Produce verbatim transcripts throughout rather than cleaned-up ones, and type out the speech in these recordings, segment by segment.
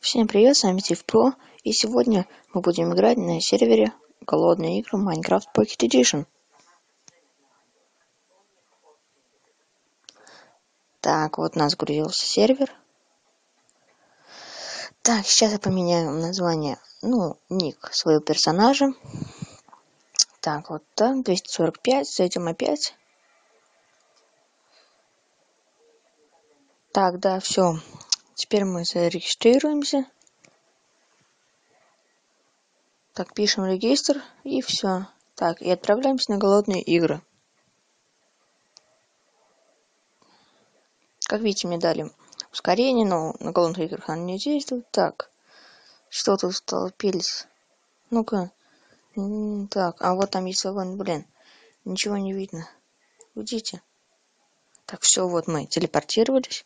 Всем привет, с вами Стив Про, и сегодня мы будем играть на сервере голодные игры Minecraft Pocket Edition. Так, вот у нас загрузился сервер. Так, сейчас я поменяю название, ну, ник своего персонажа. Так, вот так, двести сорок пять, зайдем опять. Так, да, все. Теперь мы зарегистрируемся. Так, пишем регистр и все. Так, и отправляемся на голодные игры. Как видите, мне дали ускорение, но на голодных играх оно не действует. Так, что тут столпились? Ну-ка. Так, а вот там есть свободный, блин. Ничего не видно. Уйдите. Так, все, вот мы телепортировались.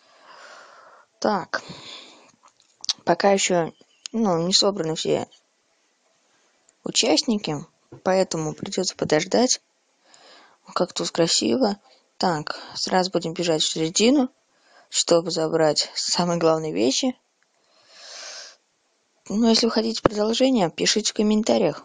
Так. Пока еще, ну, не собраны все участники, поэтому придется подождать. Как тут красиво. Так, сразу будем бежать в середину, чтобы забрать самые главные вещи. Ну, если вы хотите продолжение, пишите в комментариях.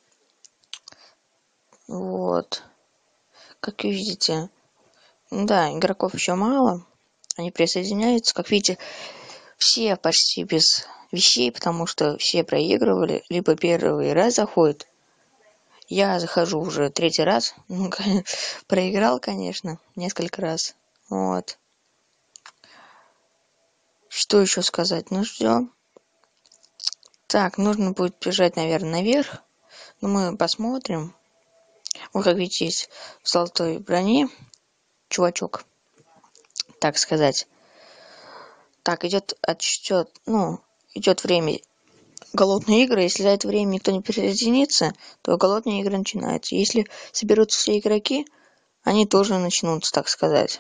Вот. Как видите, да, игроков еще мало. Они присоединяются. Как видите, все почти без вещей, потому что все проигрывали, либо первый раз заходят. Я захожу уже третий раз. Ну, проиграл, конечно, несколько раз. Вот. Что еще сказать? Ну, ждем. Так, нужно будет бежать, наверное, наверх. Но мы посмотрим. Вот, как видите, есть в золотой броне чувачок, так сказать. Так, идет отсчет, ну, идет время голодные игры. Если за это время никто не присоединится, то голодные игры начинаются. Если соберутся все игроки, они тоже начнутся, так сказать.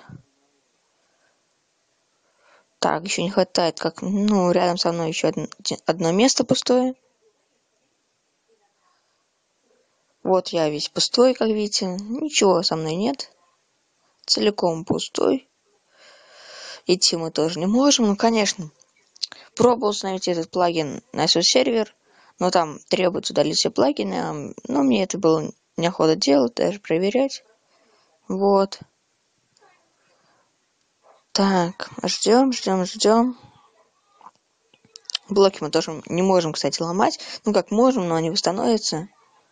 Так, еще не хватает, как, ну, рядом со мной еще одно, одно место пустое. Вот я весь пустой, как видите. Ничего со мной нет. Целиком пустой. Идти мы тоже не можем. Ну, конечно, пробовал установить этот плагин на свой сервер, но там требуется удалить все плагины. Но мне это было неохота делать, даже проверять. Вот. Так, ждем, ждем, ждем. Блоки мы тоже не можем, кстати, ломать. Ну, как можем, но они восстановятся.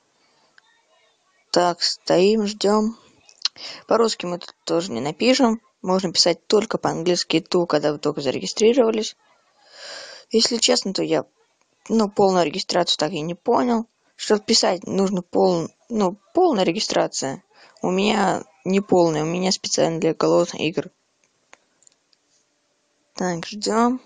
Так, стоим, ждем. По-русски мы тут тоже не напишем. Можно писать только по-английски ту, когда вы только зарегистрировались. Если честно, то я, ну, полную регистрацию так и не понял. Чтобы писать, нужно пол, ну, полная регистрация. У меня не полная, у меня специально для голодных игр. Так, ждем.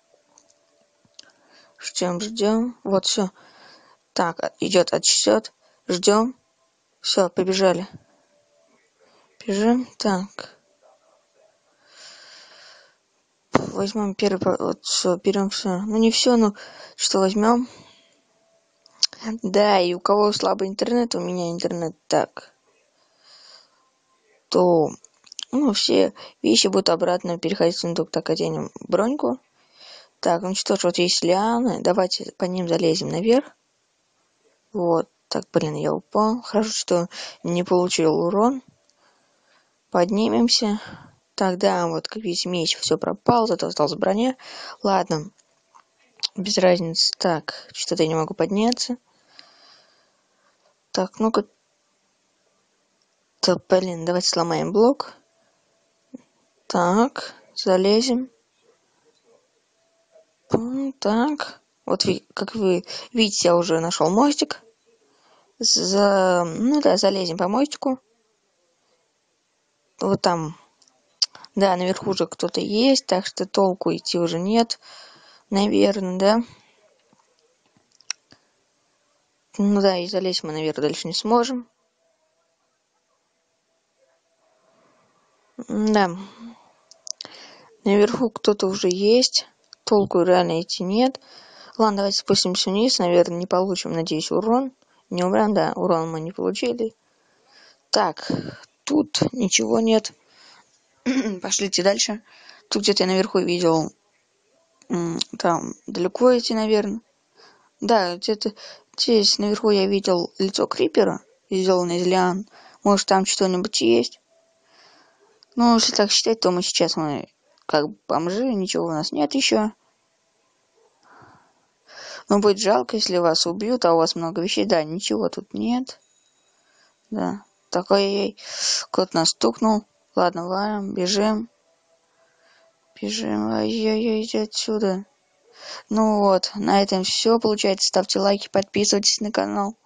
Ждем, ждем. Вот, все. Так, идет отсчет. Ждем. Все, побежали. Бежим. Так. Возьмем первый. Вот, все, берем все. Ну, не все, но что возьмем. Да, и у кого слабый интернет, у меня интернет так. То, ну, все вещи будут обратно переходить в сундук. Так, оденем броньку. Так, ну что ж, вот есть лианы. Давайте по ним залезем наверх. Вот. Так, блин, я упал. Хорошо, что не получил урон. Поднимемся. Тогда, вот, как видите, меч все пропал, зато осталась броня. Ладно. Без разницы. Так, что-то я не могу подняться. Так, ну-ка. Так, блин, давайте сломаем блок. Так, залезем. Так. Вот, как вы видите, я уже нашел мостик. За... Ну да, залезем по мостику. Вот там, да, наверху уже кто-то есть, так что толку идти уже нет, наверное, да. Ну да, и залезть мы наверх дальше не сможем. Да. Наверху кто-то уже есть, толку реально идти нет. Ладно, давайте спустимся вниз, наверное, не получим, надеюсь, урон. Не умрем, да, урон мы не получили. Так, тут ничего нет. Пошлите дальше. Тут где-то я наверху видел Там далеко идти, наверное. Да, где-то здесь наверху я видел лицо Крипера, сделанное из лиан. Может, там что-нибудь есть? Ну, если так считать, то мы сейчас мы как бомжи, ничего у нас нет еще. Но будет жалко, если вас убьют, а у вас много вещей. Да, ничего тут нет. Да. Такой ей. Кот нас стукнул. Ладно, валим, бежим. Бежим. Ай-яй-яй, иди отсюда. Ну вот, на этом все. Получается, ставьте лайки, подписывайтесь на канал.